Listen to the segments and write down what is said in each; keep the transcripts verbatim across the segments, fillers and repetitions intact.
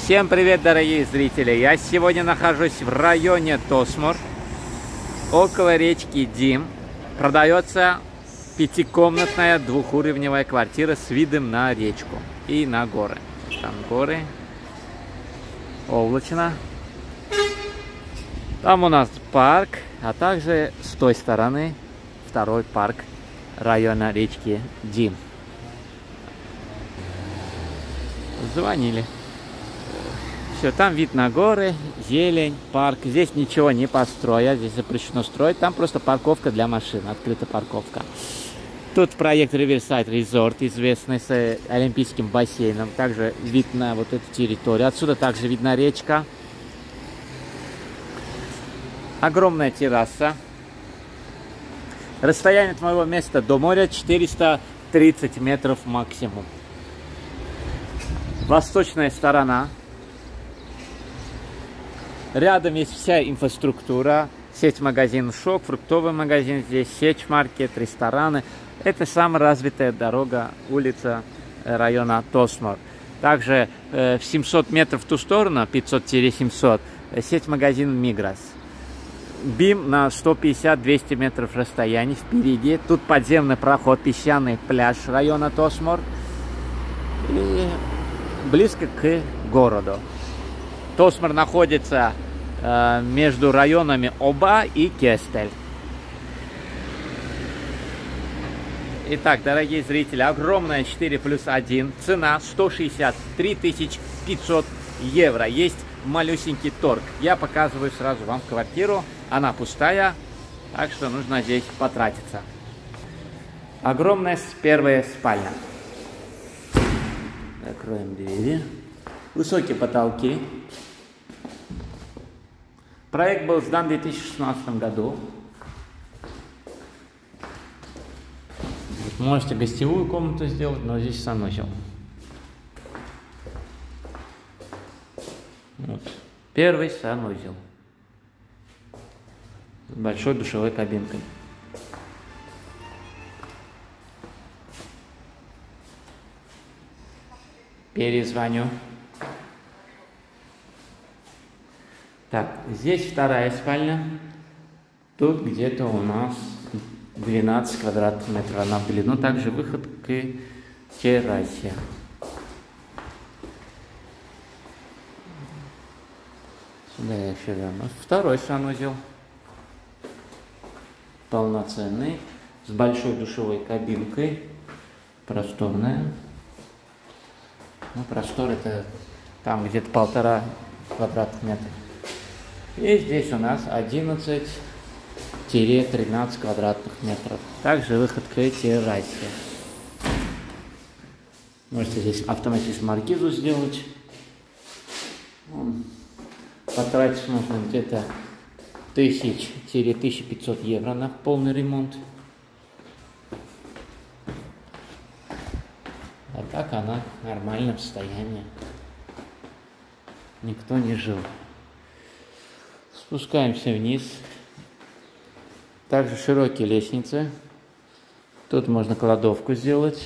Всем привет, дорогие зрители! Я сегодня нахожусь в районе Тосмор, около речки Дим. Продается пятикомнатная двухуровневая квартира с видом на речку и на горы. Там горы, облачно. Там у нас парк, а также с той стороны второй парк района речки Дим. Звонили. Все, там вид на горы, зелень, парк. Здесь ничего не построят, здесь запрещено строить. Там просто парковка для машин, открытая парковка. Тут проект Riverside Resort, известный с олимпийским бассейном. Также вид на вот эту территорию. Отсюда также видна речка. Огромная терраса. Расстояние от моего места до моря четыреста тридцать метров максимум. Восточная сторона. Рядом есть вся инфраструктура. Сеть магазинов Шок, фруктовый магазин здесь, сеть маркет, рестораны. Это самая развитая дорога, улица района Тосмор. Также э, в семьсот метров в ту сторону, пятьсот — семьсот, сеть магазинов Мигрос. Бим на сто пятьдесят — двести метров расстояния впереди. Тут подземный проход, песчаный пляж района Тосмор. И близко к городу. Тосмор находится э, между районами Оба и Кестель. Итак, дорогие зрители, огромная четыре плюс один. Цена сто шестьдесят три тысячи пятьсот евро. Есть малюсенький торг. Я показываю сразу вам квартиру. Она пустая, так что нужно здесь потратиться. Огромная первая спальня. Закроем двери. Высокие потолки. Проект был сдан в две тысячи шестнадцатом году. Можете гостевую комнату сделать, но здесь санузел. Вот. Первый санузел. С большой душевой кабинкой. Перезвоню. Так, здесь вторая спальня. Тут где-то у нас двенадцать квадратных метров она в длину. Также выход к террасе. Сюда я еще вернусь. Второй санузел. Полноценный. С большой душевой кабинкой. Просторная. Ну, простор это там где-то полтора квадратных метра. И здесь у нас одиннадцать — тринадцать квадратных метров. Также выход к террасе. Можете здесь автоматическую маркизу сделать. Потратить можно где-то тысяча — тысяча пятьсот евро на полный ремонт. А так она в нормальном состоянии. Никто не жил. Спускаемся вниз. Также широкие лестницы. Тут можно кладовку сделать.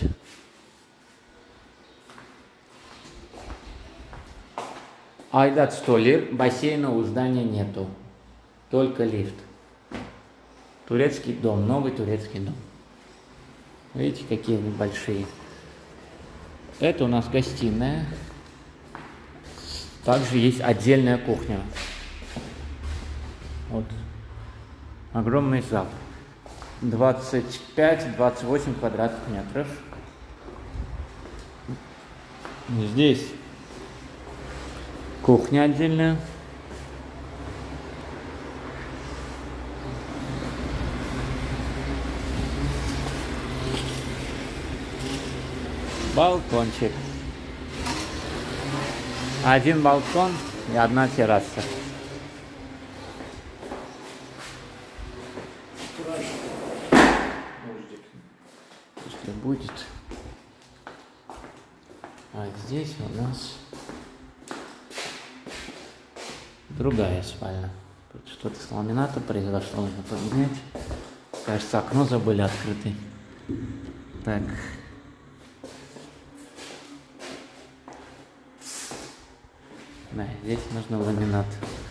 Айдат Столер. Бассейна у здания нету. Только лифт. Турецкий дом. Новый турецкий дом. Видите, какие они большие. Это у нас гостиная. Также есть отдельная кухня. Вот. Огромный зал. двадцать пять — двадцать восемь квадратных метров. Здесь кухня отдельная. Балкончик. Один балкон и одна терраса. Если будет. А здесь у нас другая спальня. Тут что-то с ламината произошло, нужно поменять. Кажется, окно забыли открытое. Так. Да, здесь нужно ламинат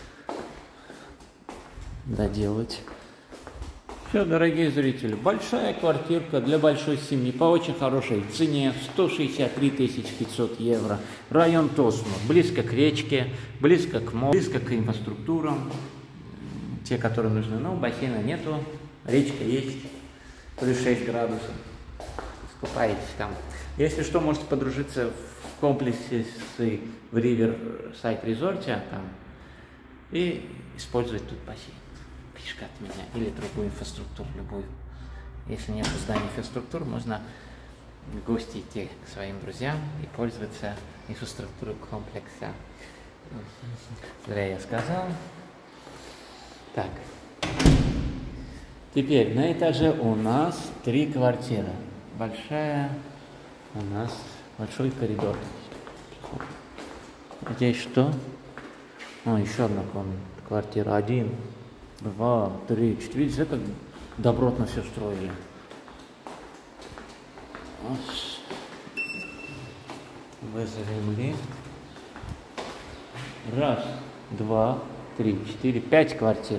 доделать. Все, дорогие зрители, большая квартирка для большой семьи по очень хорошей цене, сто шестьдесят три тысячи пятьсот евро. Район Тосмур, близко к речке, близко к морю, близко к инфраструктурам, те, которые нужны. Но бассейна нету, речка есть, плюс шесть градусов. Искупаетесь там. Если что, можете подружиться в комплексе с, в Riverside Resort там, и использовать тут бассейн. Фишка от меня. Или другую инфраструктуру, любую. Если нет здания инфраструктуры, можно в гости идти к своим друзьям и пользоваться инфраструктурой комплекса. Зря я сказал. Так. Теперь на этаже у нас три квартиры. Большая у нас большой коридор. Здесь что? О, еще одна комната. Квартира один. Два, три, четыре. Видите, как добротно все строили. Вызовем лифт. Раз, два, три, четыре, пять квартир.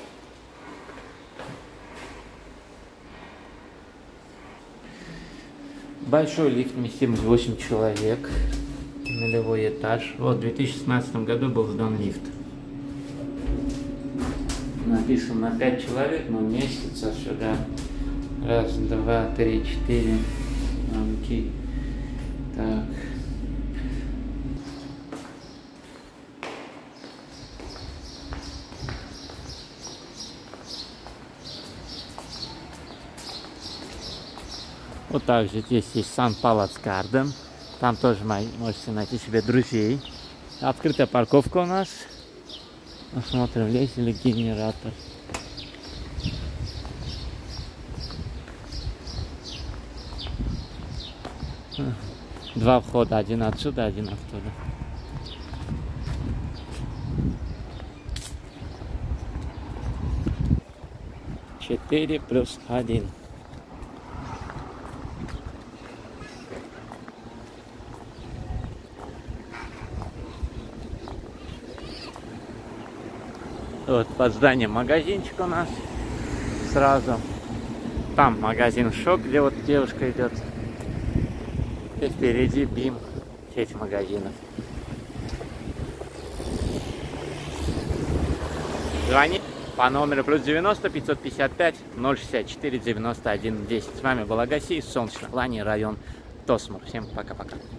Большой лифт, вместимость восемь человек. Нулевой этаж. Вот в две тысячи шестнадцатом году был сдан лифт. Написано на пять человек, но вместится сюда. Раз, два, три, четыре. Окей. Так. Вот также здесь есть Сан Палац Гарден. Там тоже можете найти себе друзей. Открытая парковка у нас. Посмотрим, есть ли генератор. Два входа, один отсюда, один оттуда. Четыре плюс один. Вот под зданием магазинчик у нас сразу. Там магазин Шок, где вот девушка идет. И впереди Бим, сеть магазинов. Звони по номеру плюс девяносто пятьсот пятьдесят пять ноль шестьдесят четыре девяносто один десять. С вами был Агаси из солнечных Лани, район Тосмур. Всем пока-пока.